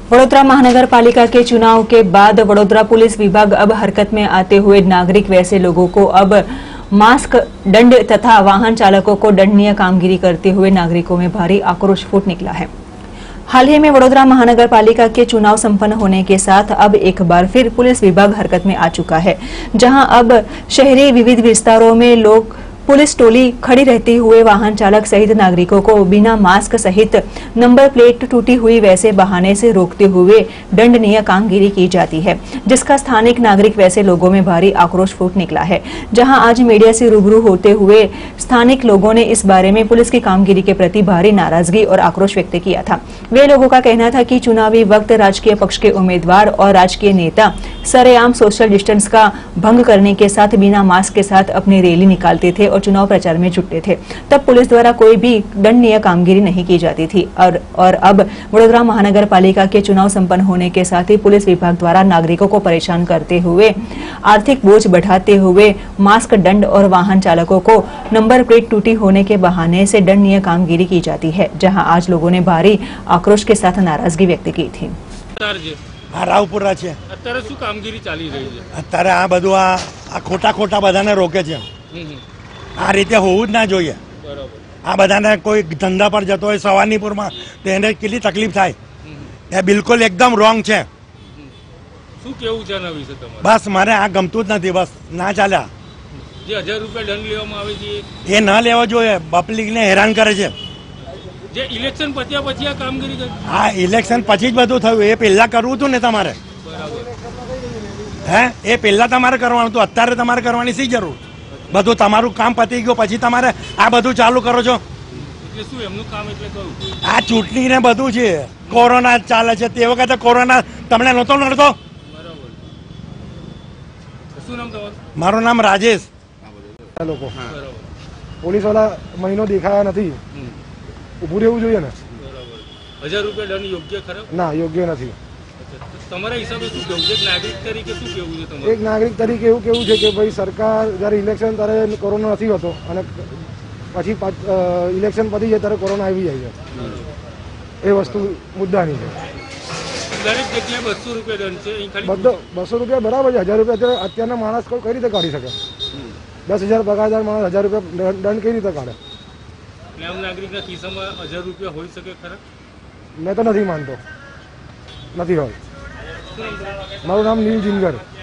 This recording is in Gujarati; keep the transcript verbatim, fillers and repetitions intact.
वडोदरा महानगर पालिका के चुनाव के बाद वडोदरा पुलिस विभाग अब हरकत में आते हुए नागरिक वैसे लोगों को अब मास्क, दंड तथा वाहन चालकों को दंडनीय कामगिरी करते हुए नागरिकों में भारी आक्रोश फूट निकला है। हाल ही में वडोदरा महानगर पालिका के चुनाव संपन्न होने के साथ अब एक बार फिर पुलिस विभाग हरकत में आ चुका है, जहां अब शहरी विविध विस्तारों में लोग पुलिस टोली खड़ी रहती हुए वाहन चालक सहित नागरिकों को बिना मास्क सहित नंबर प्लेट टूटी हुई वैसे बहाने से रोकते हुए दंडनीय कामगिरी की जाती है, जिसका स्थानिक नागरिक वैसे लोगों में भारी आक्रोश फूट निकला है। जहां आज मीडिया से रूबरू होते हुए स्थानिक लोगों ने इस बारे में पुलिस की कामगिरी के प्रति भारी नाराजगी और आक्रोश व्यक्त किया था। वे लोगों का कहना था कि चुनावी वक्त राजकीय पक्ष के उम्मीदवार और राजकीय नेता सरेआम सोशल डिस्टेंस का भंग करने के साथ बिना मास्क के साथ अपनी रैली निकालते थे और चुनाव प्रचार में जुटते थे, तब पुलिस द्वारा कोई भी दंडनीय कामगिरी नहीं की जाती थी। और, और अब वडोदरा महानगर पालिका के चुनाव संपन्न होने के साथ ही पुलिस विभाग द्वारा नागरिकों को परेशान करते हुए आर्थिक बोझ बढ़ाते हुए मास्क, दंड और वाहन चालकों को नंबर प्लेट टूटी होने के बहाने से दंडनीय कामगिरी की जाती है, जहां आज लोगों ने भारी आक्रोश के साथ नाराजगी व्यक्त की थी। આ રાવપુરા છે અત્યારે શું કામગીરી ચાલી રહી છે? અત્યારે આ બધું આ આ ખોટા ખોટા બધાને રોકે છે। આ રીતે હોવું જ ના જોઈએ। બરાબર। આ બધાને કોઈ ધંધા પર જતો હોય સવારનીપુરમાં તો એને કેટલી તકલીફ થાય, એ બિલકુલ એકદમ રોંગ છે। શું કેવું છે આના વિશે તમારે? બસ મારે આ ગમતું જ નથી, બસ ના ચાલે। જે હજાર રૂપિયા દંડ લેવામાં આવે છે એ ન લેવો જોઈએ, પબ્લિકને હેરાન કરે છે। જે ઇલેક્શન પત્યા પછી આ કામગીરી કરી? આ ઇલેક્શન પછી જ બધું થયું, એ પહેલા કરવું હતું ને તમારે। હે એ પહેલા તમારે કરવાનું હતું, અત્યારે તમારે કરવાની શી જરૂર? બધું તમારું કામ પતી ગયું પછી તમારે આ બધું ચાલુ કરો છો। એટલે શું એમનું કામ એટલે કયું? આ ચૂંટણી ને બધું છે, કોરોના ચાલે છે, તે વખતે કોરોના તમને નહોતો નડતો? બરાબર। શું નામ તમારું? મારું નામ રાજેશ। લોકો પોલીસ વાળા મહિનો દેખાયા નથી, ઉભું રહેવું જોઈએ ને। બરાબર। હજાર રૂપિયા દંડ યોગ્ય ખરો? ના, યોગ્ય નથી। તમારા હિસાબે શું કેવું છે? એક નાગરિક તરીકે શું કેવું છે તમારું? એક નાગરિક તરીકે એવું કેવું છે કે ભાઈ સરકાર જ્યારે ઇલેક્શન ત્યારે કોરોના નથી હોતો અને પછી ઇલેક્શન પતી જાય ત્યારે કોરોના આવી જાય છે, એ વસ્તુ મુદ્દાની છે। દરેક જગ્યાએ બસો રૂપિયા દંડ છે, અહીં ખાલી બધો બસો રૂપિયા બરાબર છે। હજાર રૂપિયા અત્યારે અત્યારના માણસ કોઈ કઈ રીતે કાઢી શકે? દસ હજાર પગારદાર માણસ હજાર રૂપિયા દંડ કઈ રીતે કાઢે? આમ નાગરિકના ખિસ્સામાં હજાર રૂપિયા હોઈ શકે ખરા? મેં તો નથી માનતો, નથી હોય। મારું નામ નીલ જીનગર।